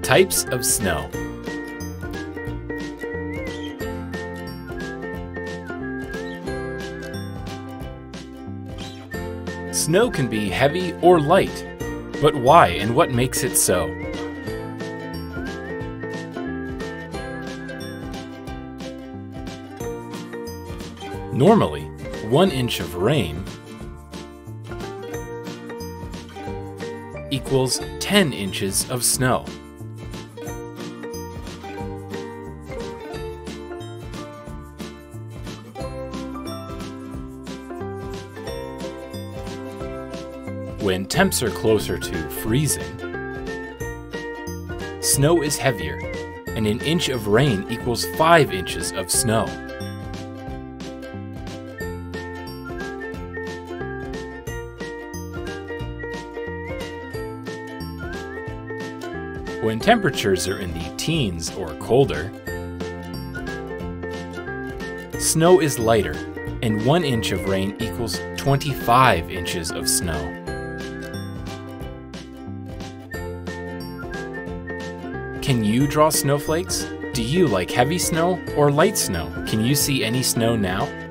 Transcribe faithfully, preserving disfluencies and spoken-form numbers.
Types of snow. Snow can be heavy or light, but why and what makes it so? Normally, one inch of rain equals ten inches of snow. When temps are closer to freezing, snow is heavier, and an inch of rain equals five inches of snow. When temperatures are in the teens or colder, snow is lighter, and one inch of rain equals twenty-five inches of snow. Can you draw snowflakes? Do you like heavy snow or light snow? Can you see any snow now?